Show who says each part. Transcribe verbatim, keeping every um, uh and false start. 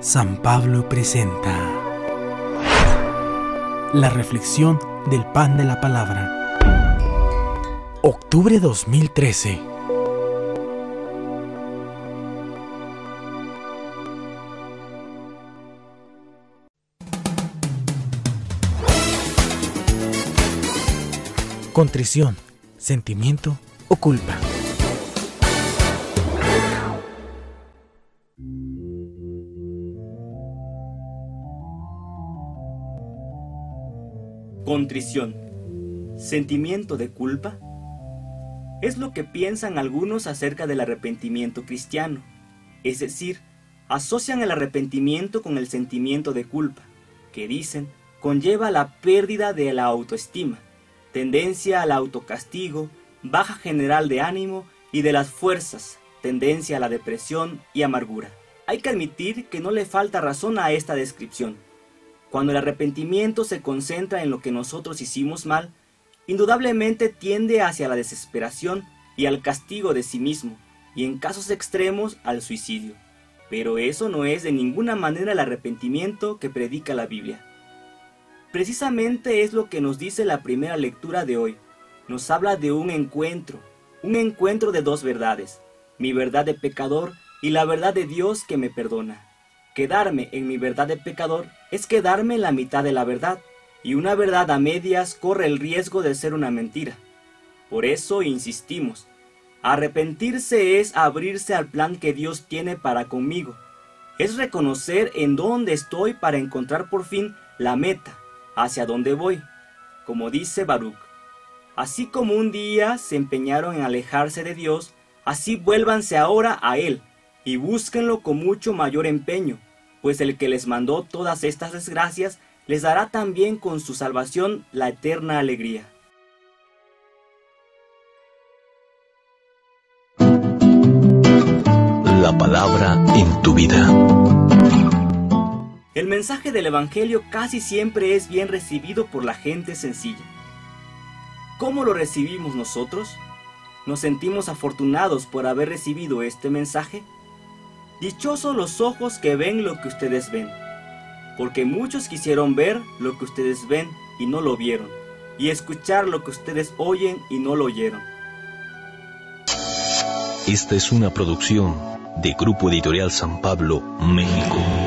Speaker 1: San Pablo presenta la reflexión del pan de la palabra. Octubre dos mil trece. Contrición, sentimiento o culpa.
Speaker 2: Contrición, sentimiento de culpa, es lo que piensan algunos acerca del arrepentimiento cristiano, es decir, asocian el arrepentimiento con el sentimiento de culpa, que dicen conlleva la pérdida de la autoestima, tendencia al autocastigo, baja general de ánimo y de las fuerzas, tendencia a la depresión y amargura. Hay que admitir que no le falta razón a esta descripción. Cuando el arrepentimiento se concentra en lo que nosotros hicimos mal, indudablemente tiende hacia la desesperación y al castigo de sí mismo, y en casos extremos al suicidio. Pero eso no es de ninguna manera el arrepentimiento que predica la Biblia. Precisamente es lo que nos dice la primera lectura de hoy. Nos habla de un encuentro, un encuentro de dos verdades, mi verdad de pecador y la verdad de Dios que me perdona. Quedarme en mi verdad de pecador es quedarme en la mitad de la verdad, y una verdad a medias corre el riesgo de ser una mentira. Por eso insistimos, arrepentirse es abrirse al plan que Dios tiene para conmigo, es reconocer en dónde estoy para encontrar por fin la meta, hacia dónde voy, como dice Baruch. Así como un día se empeñaron en alejarse de Dios, así vuélvanse ahora a Él, y búsquenlo con mucho mayor empeño, pues el que les mandó todas estas desgracias, les dará también con su salvación la eterna alegría.
Speaker 3: La palabra en tu vida.
Speaker 2: El mensaje del Evangelio casi siempre es bien recibido por la gente sencilla. ¿Cómo lo recibimos nosotros? ¿Nos sentimos afortunados por haber recibido este mensaje? Dichosos los ojos que ven lo que ustedes ven, porque muchos quisieron ver lo que ustedes ven y no lo vieron, y escuchar lo que ustedes oyen y no lo oyeron.
Speaker 3: Esta es una producción de Grupo Editorial San Pablo, México.